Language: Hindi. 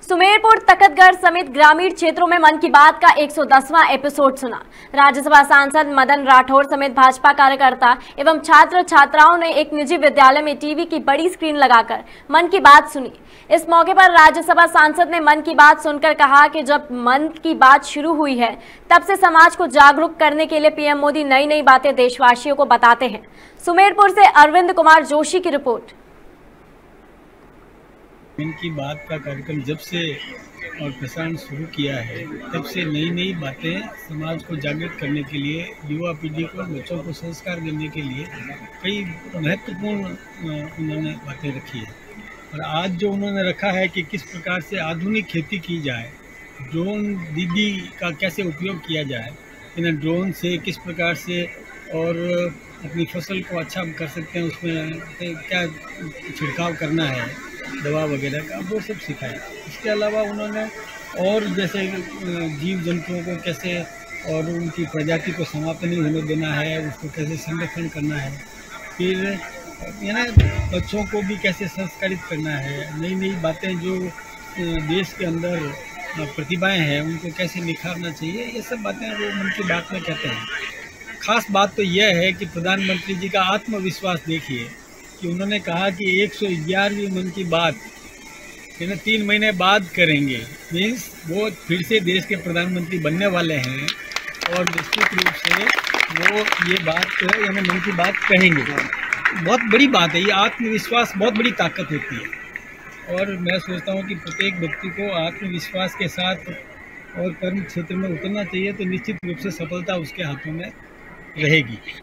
सुमेरपुर, तखतगढ़ समेत ग्रामीण क्षेत्रों में मन की बात का 110वां एपिसोड सुना। राज्यसभा सांसद मदन राठौर समेत भाजपा कार्यकर्ता एवं छात्र छात्राओं ने एक निजी विद्यालय में टीवी की बड़ी स्क्रीन लगाकर मन की बात सुनी। इस मौके पर राज्यसभा सांसद ने मन की बात सुनकर कहा कि जब मन की बात शुरू हुई है तब से समाज को जागरूक करने के लिए पीएम मोदी नई नई बातें देशवासियों को बताते हैं। सुमेरपुर से अरविंद कुमार जोशी की रिपोर्ट। मन की बात का कार्यक्रम जब से और प्रसारण शुरू किया है तब से नई नई बातें समाज को जागृत करने के लिए, युवा पीढ़ी को, बच्चों को संस्कार देने के लिए कई महत्वपूर्ण उन्होंने बातें रखी है। और आज जो उन्होंने रखा है कि किस प्रकार से आधुनिक खेती की जाए, ड्रोन दीदी का कैसे उपयोग किया जाए, इन ड्रोन से किस प्रकार से और अपनी फसल को अच्छा कर सकते हैं, उसमें क्या छिड़काव करना है दवा वगैरह का, वो सब सिखाया। इसके अलावा उन्होंने और जैसे जीव जंतुओं को कैसे और उनकी प्रजाति को समाप्त नहीं होने देना है, उसको कैसे संरक्षण करना है, फिर बच्चों को भी कैसे संस्कारित करना है, नई नई बातें जो देश के अंदर प्रतिभाएं हैं उनको कैसे निखारना चाहिए, ये सब बातें वो मन की बात में कहते हैं। खास बात तो यह है कि प्रधानमंत्री जी का आत्मविश्वास देखिए कि उन्होंने कहा कि 111वीं मन की बात 3 महीने बाद करेंगे। मीन्स वो फिर से देश के प्रधानमंत्री बनने वाले हैं और निश्चित रूप से वो ये बात मन की बात कहेंगे। बहुत बड़ी बात है, ये आत्मविश्वास बहुत बड़ी ताकत होती है और मैं सोचता हूँ कि प्रत्येक व्यक्ति को आत्मविश्वास के साथ और कर्म क्षेत्र में उतरना चाहिए तो निश्चित रूप से सफलता उसके हाथों में रहेगी।